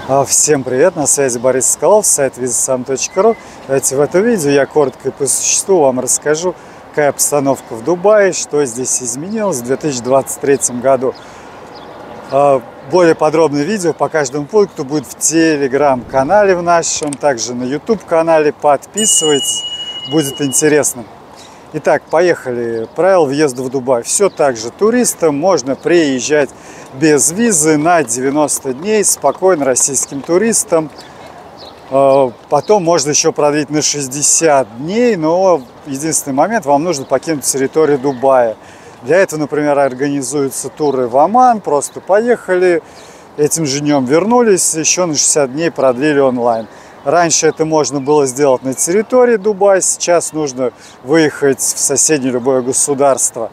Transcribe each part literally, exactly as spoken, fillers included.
Всем привет, на связи Борис Соколов, сайт виза сам точка ру. Давайте в этом видео я коротко и по существу вам расскажу, какая обстановка в Дубае, что здесь изменилось в две тысячи двадцать третьем году. Более подробное видео по каждому пункту будет в телеграм-канале в нашем, также на ютуб-канале. Подписывайтесь, будет интересно. Итак, поехали. Правила въезда в Дубай. Все так же. Туристам можно приезжать без визы на девяносто дней, спокойно российским туристам. Потом можно еще продлить на шестьдесят дней, но единственный момент, вам нужно покинуть территорию Дубая. Для этого, например, организуются туры в Оман, просто поехали, этим же днем вернулись, еще на шестьдесят дней продлили онлайн. Раньше это можно было сделать на территории Дубая, сейчас нужно выехать в соседнее любое государство.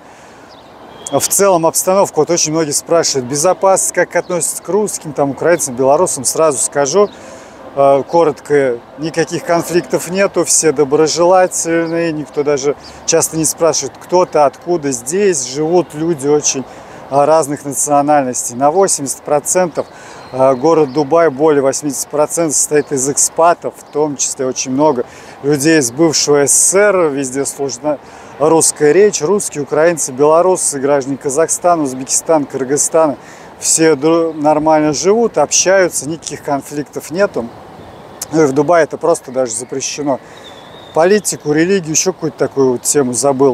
В целом обстановка, вот очень многие спрашивают, безопасность, как относятся к русским, там, украинцам, белорусам, сразу скажу, э, коротко, никаких конфликтов нету, все доброжелательные, никто даже часто не спрашивает, кто-то, откуда. Здесь живут люди очень разных национальностей. На восемьдесят процентов город Дубай, более восьмидесяти процентов состоит из экспатов, в том числе очень много людей из бывшего СССР, везде слышна русская речь, русские, украинцы, белорусы, граждане Казахстана, Узбекистана, Кыргызстана, все нормально живут, общаются, никаких конфликтов нету. Ну и в Дубае это просто даже запрещено. Политику, религию, еще какую-то такую вот тему забыл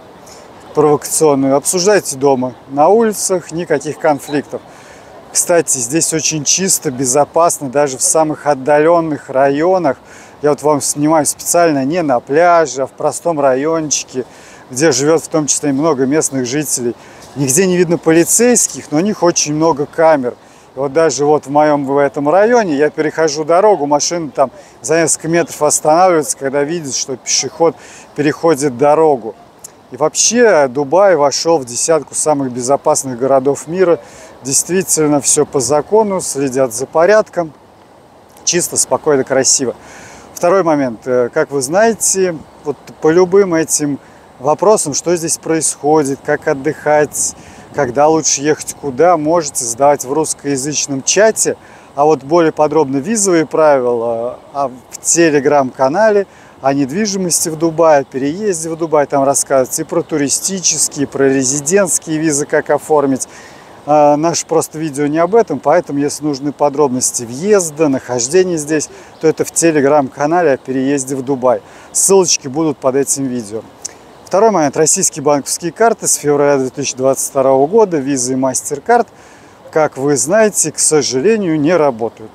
провокационную. Обсуждайте дома, на улицах никаких конфликтов. Кстати, здесь очень чисто, безопасно, даже в самых отдаленных районах. Я вот вам снимаю специально не на пляже, а в простом райончике, где живет в том числе и много местных жителей. Нигде не видно полицейских, но у них очень много камер. И вот даже вот в моем в этом районе я перехожу дорогу, машина там за несколько метров останавливается, когда видит, что пешеход переходит дорогу. И вообще Дубай вошел в десятку самых безопасных городов мира. Действительно все по закону, следят за порядком. Чисто, спокойно, красиво. Второй момент. Как вы знаете, вот по любым этим вопросам, что здесь происходит, как отдыхать, когда лучше ехать куда, можете задавать в русскоязычном чате. А вот более подробно визовые правила в телеграм-канале о недвижимости в Дубае, переезде в Дубай, там рассказывается и про туристические, и про резидентские визы, как оформить. А, наше просто видео не об этом, поэтому если нужны подробности въезда, нахождения здесь, то это в телеграм-канале о переезде в Дубай. Ссылочки будут под этим видео. Второй момент. Российские банковские карты с февраля две тысячи двадцать второго года, визы и MasterCard, как вы знаете, к сожалению, не работают.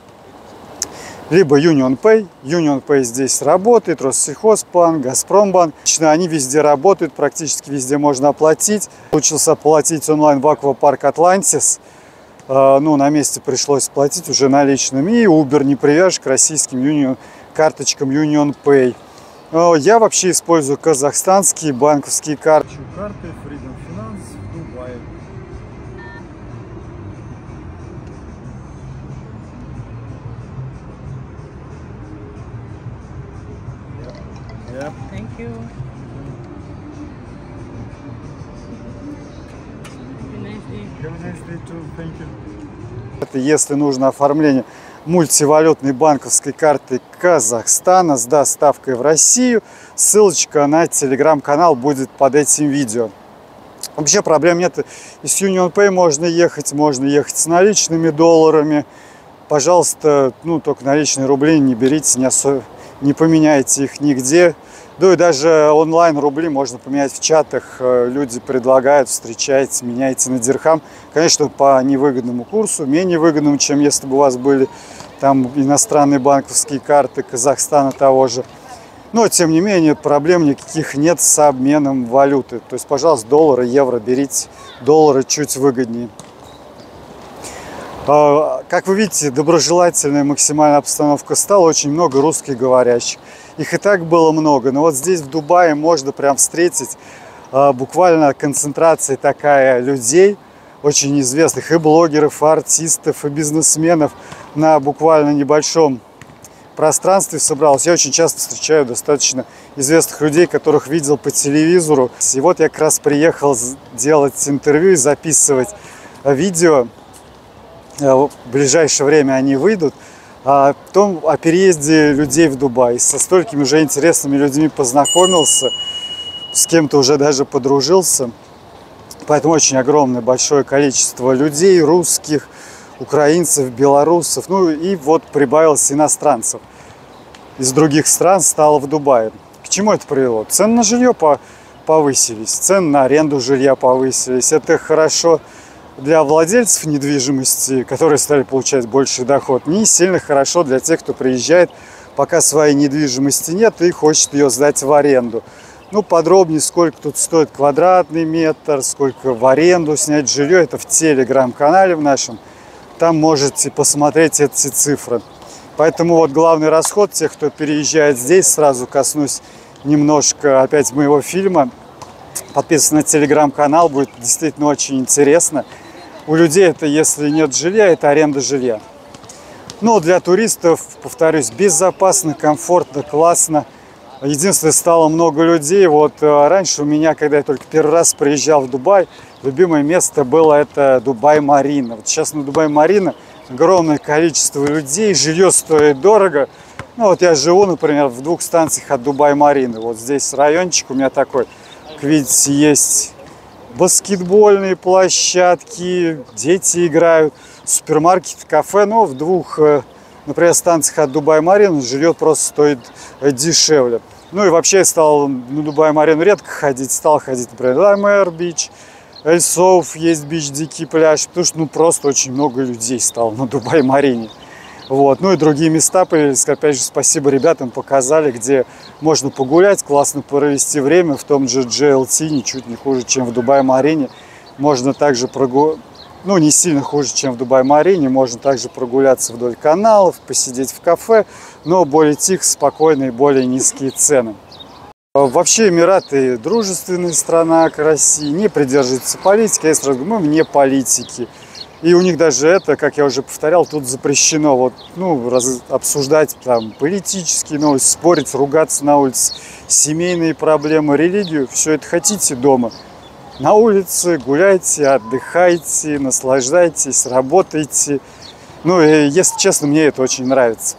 Либо UnionPay. UnionPay здесь работает, Россельхозбанк, Газпромбанк. Они везде работают, практически везде можно оплатить. Получился оплатить онлайн в Аквапарк Атлантис. Ну, на месте пришлось платить уже наличными. И Uber не привяжешь к российским Union, карточкам UnionPay. Я вообще использую казахстанские банковские карты. Карты Freedom Finance в Дубае. Yeah. Thank you. Have a nice day. Have a nice day too. Thank you. Это если нужно оформление мультивалютной банковской карты Казахстана с доставкой в Россию. Ссылочка на телеграм-канал будет под этим видео. Вообще проблем нет. И с UnionPay можно ехать, можно ехать с наличными долларами. Пожалуйста, ну только наличные рубли не берите, не, особо, не поменяйте их нигде. Да и даже онлайн рубли можно поменять в чатах. Люди предлагают, встречаете, меняете на дирхам. Конечно, по невыгодному курсу, менее выгодному, чем если бы у вас были там иностранные банковские карты Казахстана того же. Но, тем не менее, проблем никаких нет с обменом валюты. То есть, пожалуйста, доллары, евро берите. Доллары чуть выгоднее. Как вы видите, доброжелательная максимальная обстановка стала. Очень много русскоговорящих. Их и так было много. Но вот здесь, в Дубае, можно прям встретить буквально концентрация такая людей, очень известных и блогеров, и артистов, и бизнесменов на буквально небольшом пространстве собралось. Я очень часто встречаю достаточно известных людей, которых видел по телевизору. И вот я как раз приехал делать интервью и записывать видео в ближайшее время они выйдут. А потом о переезде людей в Дубай. Со столькими уже интересными людьми познакомился, с кем-то уже даже подружился. Поэтому очень огромное, большое количество людей, русских, украинцев, белорусов. Ну и вот прибавилось иностранцев из других стран стало в Дубае. К чему это привело? Цены на жилье повысились, цены на аренду жилья повысились. Это хорошо для владельцев недвижимости, которые стали получать больший доход. Не сильно хорошо для тех, кто приезжает, пока своей недвижимости нет и хочет ее сдать в аренду. Ну, подробнее, сколько тут стоит квадратный метр, сколько в аренду снять жилье, это в телеграм-канале в нашем. Там можете посмотреть эти цифры. Поэтому вот главный расход тех, кто переезжает здесь, сразу коснусь немножко опять моего фильма. Подписывайтесь на телеграм-канал, будет действительно очень интересно. У людей это, если нет жилья, это аренда жилья. Но для туристов, повторюсь, безопасно, комфортно, классно. Единственное, стало много людей. Вот раньше у меня, когда я только первый раз приезжал в Дубай, любимое место было это Дубай-Марина. Вот сейчас на Дубай-Марина огромное количество людей, жилье стоит дорого. Ну вот я живу, например, в двух станциях от Дубай-Марины. Вот здесь райончик у меня такой. Как видите, есть баскетбольные площадки, дети играют, супермаркет, кафе. Но в двух, например, станциях от Дубай-Марины жилье просто стоит дешевле. Ну и вообще я стал на Дубай-Марину редко ходить. Стал ходить, например, Лаймер-Бич, Эль-Соуф, есть бич, дикий пляж. Потому что ну просто очень много людей стало на Дубай-Марине. Вот. Ну и другие места появились. Опять же, спасибо ребятам, показали, где можно погулять, классно провести время. В том же джей эл ти ничуть не хуже, чем в Дубай-Марине. Можно также прогуляться, ну не сильно хуже, чем в Дубай-Марине. Можно также прогуляться вдоль каналов, посидеть в кафе, но более тихо, спокойно и более низкие цены. Вообще Эмираты дружественная страна к России, не придерживается политики. Я сразу говорю, мы вне политики. И у них даже это, как я уже повторял, тут запрещено вот, ну, раз, обсуждать там политические новости, спорить, ругаться на улице, семейные проблемы, религию. Все это хотите дома. На улице гуляйте, отдыхайте, наслаждайтесь, работайте. Ну, и, если честно, мне это очень нравится.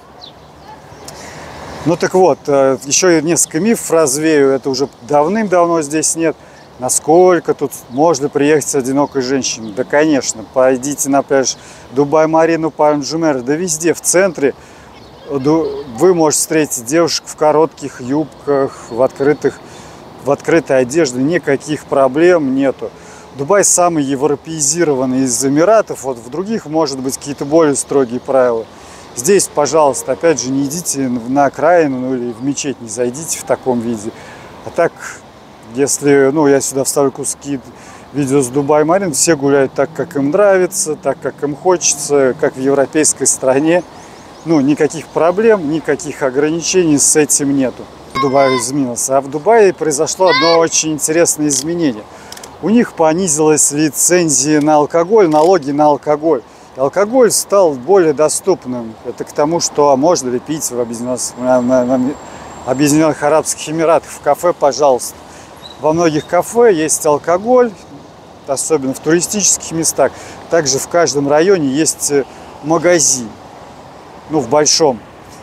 Ну так вот, еще несколько мифов развею. Это уже давным-давно здесь нет. Насколько тут можно приехать с одинокой женщиной? Да, конечно, пойдите на пляж Дубай-Марину, Пальм-Джумейра, да везде в центре вы можете встретить девушек в коротких юбках, в открытых, в открытой одежде, никаких проблем нету. Дубай самый европеизированный из Эмиратов, вот в других может быть какие-то более строгие правила. Здесь, пожалуйста, опять же, не идите на окраину, ну или в мечеть не зайдите в таком виде. А так, если, ну, я сюда вставлю куски видео с Дубай-Марин, все гуляют так, как им нравится, так, как им хочется, как в европейской стране. Ну, никаких проблем, никаких ограничений с этим нету. В Дубае изменился. А в Дубае произошло одно очень интересное изменение. У них понизилась лицензия на алкоголь, налоги на алкоголь. И алкоголь стал более доступным. Это к тому, что можно ли пить в Объединенных Арабских Эмиратах в кафе, пожалуйста. Во многих кафе есть алкоголь, особенно в туристических местах. Также в каждом районе есть магазин, ну, в большом.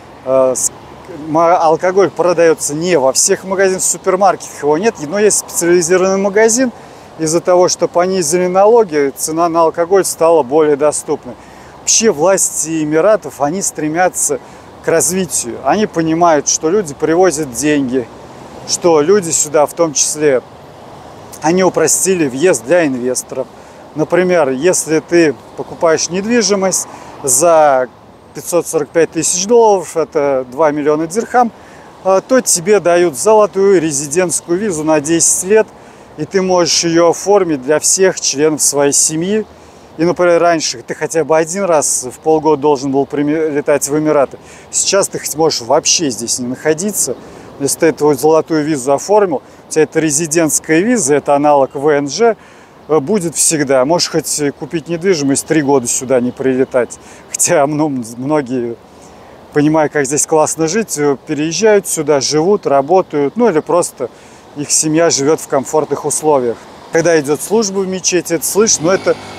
Алкоголь продается не во всех магазинах, в супермаркетах его нет, но есть специализированный магазин. Из-за того, что понизили налоги, цена на алкоголь стала более доступной. Вообще власти Эмиратов, они стремятся к развитию. Они понимают, что люди привозят деньги, что люди сюда, в том числе, они упростили въезд для инвесторов. Например, если ты покупаешь недвижимость за пятьсот сорок пять тысяч долларов, это два миллиона дирхам, то тебе дают золотую резидентскую визу на десять лет, и ты можешь ее оформить для всех членов своей семьи. И, например, раньше ты хотя бы один раз в полгода должен был летать в Эмираты. Сейчас ты можешь вообще здесь не находиться. Если ты эту золотую визу оформил, у тебя это резидентская виза, это аналог вэ эн жэ, будет всегда. Можешь хоть купить недвижимость, три года сюда не прилетать. Хотя ну, многие, понимая, как здесь классно жить, переезжают сюда, живут, работают, ну или просто их семья живет в комфортных условиях. Когда идет служба в мечети, это слышно, но это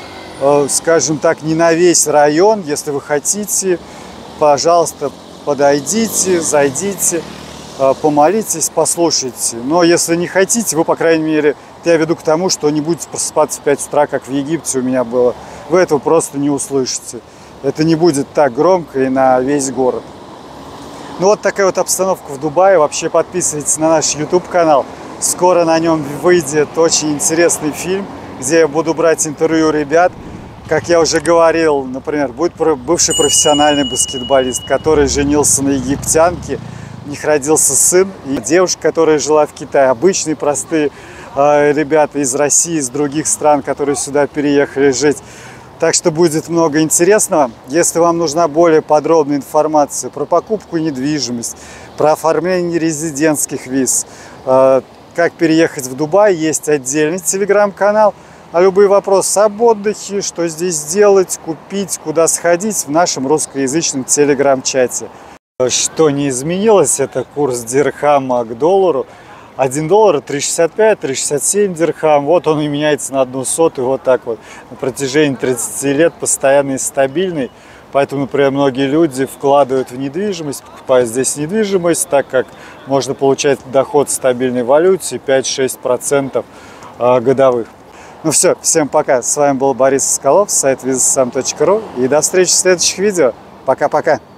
скажем так, не на весь район. Если вы хотите, пожалуйста, подойдите, зайдите, помолитесь, послушайте. Но если не хотите, вы, по крайней мере, я веду к тому, что не будете просыпаться в пять утра, как в Египте у меня было. Вы этого просто не услышите. Это не будет так громко и на весь город. Ну вот такая вот обстановка в Дубае. Вообще подписывайтесь на наш YouTube канал. Скоро на нем выйдет очень интересный фильм, где я буду брать интервью ребят. Как я уже говорил, например, будет бывший профессиональный баскетболист, который женился на египтянке. У них родился сын, и девушка, которая жила в Китае. Обычные, простые э, ребята из России, из других стран, которые сюда переехали жить. Так что будет много интересного. Если вам нужна более подробная информация про покупку недвижимости, про оформление резидентских виз, э, как переехать в Дубай, есть отдельный телеграм-канал. А любые вопросы об отдыхе, что здесь делать, купить, куда сходить, в нашем русскоязычном телеграм-чате. Что не изменилось, это курс дирхама к доллару. один доллар три шестьдесят пять, три шестьдесят семь дирхам. Вот он и меняется на одну сотую, вот так вот. На протяжении тридцати лет постоянный и стабильный. Поэтому, например, многие люди вкладывают в недвижимость, покупают здесь недвижимость, так как можно получать доход в стабильной валюте пять-шесть процентов годовых. Ну все, всем пока. С вами был Борис Соколов, сайт виза сам точка ру. И до встречи в следующих видео. Пока-пока.